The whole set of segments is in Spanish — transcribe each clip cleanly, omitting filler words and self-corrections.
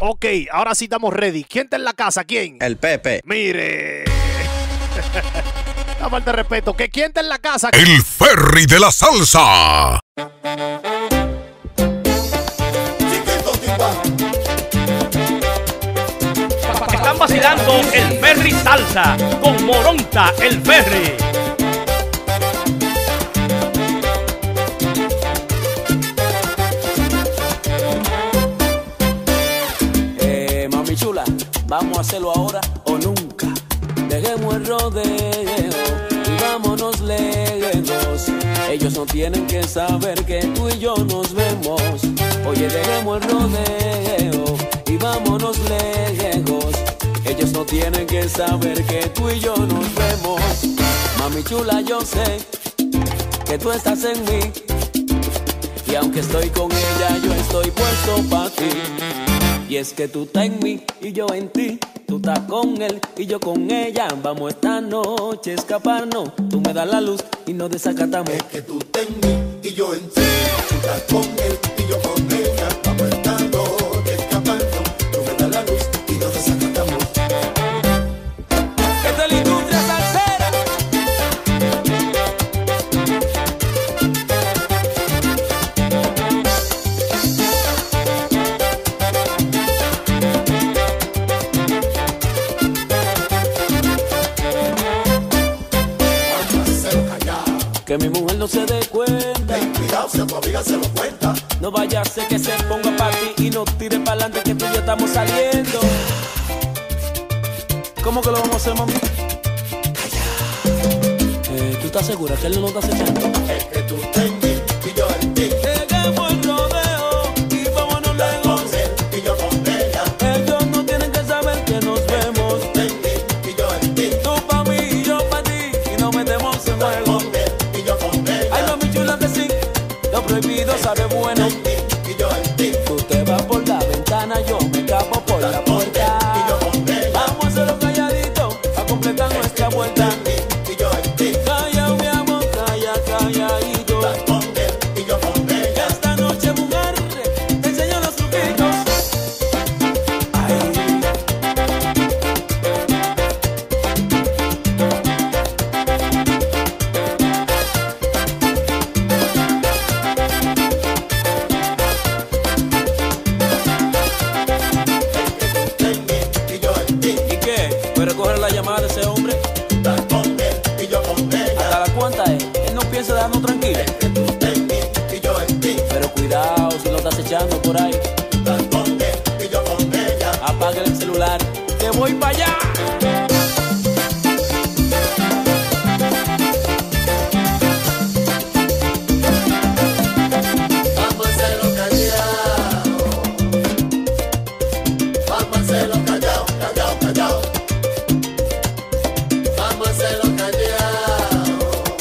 Ok, ahora sí estamos ready. ¿Quién está en la casa? ¿Quién? El Pepe. Mire. La falta de respeto. ¿Que quién está en la casa? El Ferry de la salsa. Están vacilando el Ferry Salsa con Moronta el Ferry. Mami chula, vamos a hacerlo ahora o nunca. Dejemos el rodeo y vámonos lejos. Ellos no tienen que saber que tú y yo nos vemos. Oye, dejemos el rodeo y vámonos lejos. Ellos no tienen que saber que tú y yo nos vemos. Mami chula, yo sé que tú estás en mí, y aunque estoy con ella, yo estoy puesto para ti. Y es que tú estás en mí y yo en ti. Tú estás con él y yo con ella. Vamos esta noche a escaparnos. Tú me das la luz y nos desacatamos. Es que tú estás en mí y yo en ti. Tú estás con él y yo con ella. Vamos esta noche a escaparnos. Tú me das la luz y nos desacatamos. Esta es la industria salsera. Que mi mujer no se dé cuenta. Ten cuidado si a tu amiga se lo cuenta. No vaya a ser que se ponga para ti y nos tire para adelante, que tú y yo estamos saliendo. ¿Cómo que lo vamos a hacer, mami? ¿Tú estás segura que él no nos está acechando? Es que tú estás en mí y yo en ti. Dejemos el rodeo y vámonos lejos. Con él y yo con ella. Ellos no tienen que saber que nos vemos. Tú estás en mí y yo en ti. Tú pa' mí y yo pa' ti, y nos metemos en juego. Con él y yo con ella. Ay, mami chula que sí, lo prohibido sabe bueno. Tú estás en mí y yo en ti. Tú te vas por la ventana, yo me escapo por la puerta. Y yo con ella. Vamos a hacerlo calladito, a completar nuestra vuelta. Y yo en ti. Calla, mi amor, calla, calladito. Con él y yo con ella. Esta noche, mujer, te enseño los truquitos. Ay. Y yo en ti. ¿Y qué? ¿Voy a recoger la llamada de ese hombre? Estás con él y yo con ella. ¿Hasta la cuenta es? Él no piensa dejarnos tranquilos. Es que tú estás en mí y yo en ti. Pero cuidado si lo estás echando por ahí. Estás con él y yo con ella. Apaga el celular, que voy para allá. Vamos a hacerlo callado. Vamos a hacerlo callado, callado, callado. Vamos a hacerlo callado.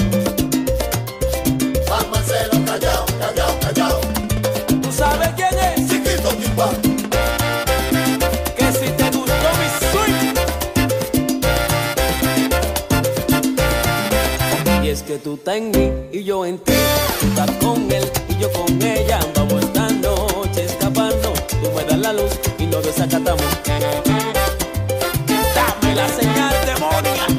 Vamos a hacerlo callado, callado, callado. ¿Tú sabes quién es? Chiquito Timba. Que si te gustó mi swing. Y es que tú estás en mí y yo en ti. Tú estás con él y yo con ella. Vamos esta noche a escaparnos. Tú me das la luz y nos desacatamos. Dame la señal, demonia.